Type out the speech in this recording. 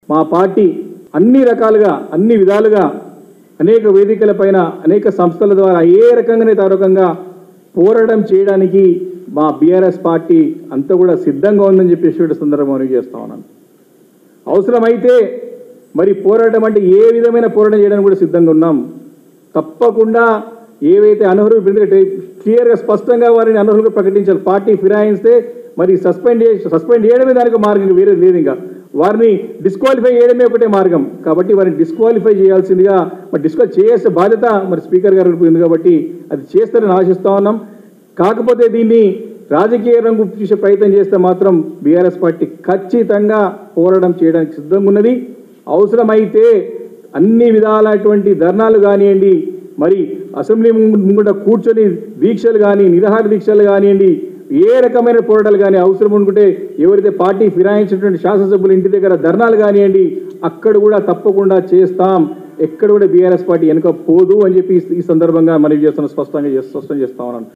మా పార్టీ అన్ని రకాలుగా అన్ని విధాలుగా అనేక వేదికలపైన అనేక సంస్థల ద్వారా ఏ రకంగానైతే ఆ రకంగా పోరాటం చేయడానికి మా బీఆర్ఎస్ పార్టీ అంతా కూడా సిద్ధంగా ఉందని చెప్పేసి సందర్భం మనవి చేస్తా ఉన్నాను. అవసరమైతే మరి పోరాటం అంటే ఏ విధమైన పోరాటం చేయడానికి కూడా సిద్ధంగా ఉన్నాం. తప్పకుండా ఏవైతే అనర్హులు క్లియర్గా స్పష్టంగా వారిని అనర్హులుగా ప్రకటించాలి. పార్టీ ఫిరాయిస్తే మరి సస్పెండ్ చేయడమే దానికి మార్గం, వేరే లేదు. ఇంకా వారిని డిస్క్వాలిఫై చేయడమే ఒకటే మార్గం. కాబట్టి వారిని డిస్క్వాలిఫై చేయాల్సిందిగా మరి డిస్క్వాలిఫై చేసే బాధ్యత మరి స్పీకర్ గారు ఉంది కాబట్టి అది చేస్తారని ఆశిస్తూ ఉన్నాం. కాకపోతే దీన్ని రాజకీయ రంగు చూసే ప్రయత్నం చేస్తే మాత్రం బీఆర్ఎస్ పార్టీ ఖచ్చితంగా పోరాటం చేయడానికి సిద్ధంగా ఉన్నది. అవసరమైతే అన్ని విధాలైనటువంటి ధర్నాలు కానివ్వండి, మరి అసెంబ్లీ ముందు కూర్చొని దీక్షలు కానీ నిరాహార దీక్షలు కానివ్వండి, ఏ రకమైన పోరాటాలు కానీ అవసరం అనుకుంటే ఎవరైతే పార్టీ ఫిరాయించినటువంటి శాసనసభ్యులు ఇంటి దగ్గర ధర్నాలు కానివ్వండి అక్కడ కూడా తప్పకుండా చేస్తాం. ఎక్కడ కూడా బీఆర్ఎస్ పార్టీ వెనుక పోదు అని చెప్పి ఈ సందర్భంగా మనవి చేస్తున్న స్పష్టం చేస్తా ఉన్నాను.